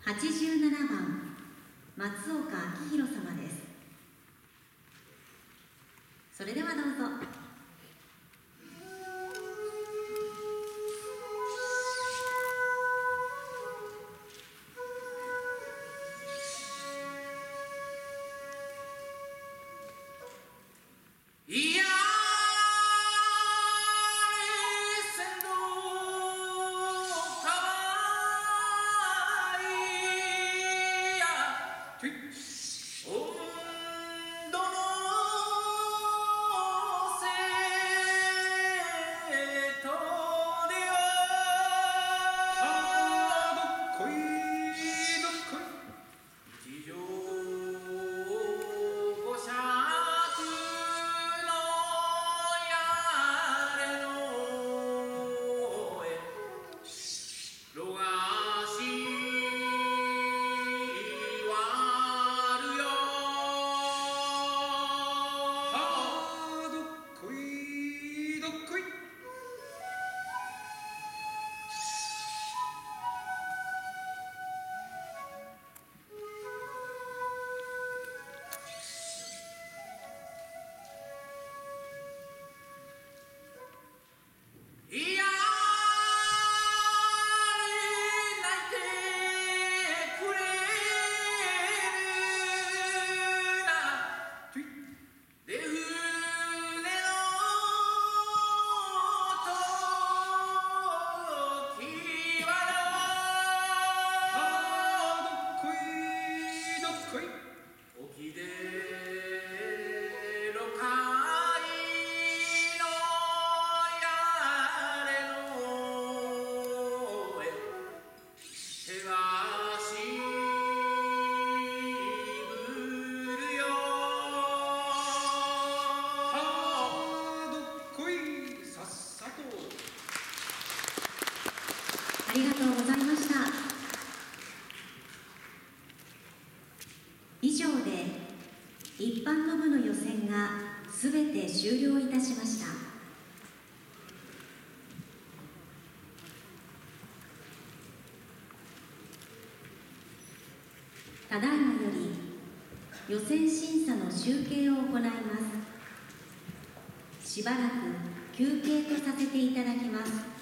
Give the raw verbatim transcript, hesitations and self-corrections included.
はちじゅうななばん松岡明宏様です。それではどうぞ。 いやありがとうございました。以上で一般の部の予選がすべて終了いたしました。ただいまより予選審査の集計を行います。しばらく休憩とさせていただきます。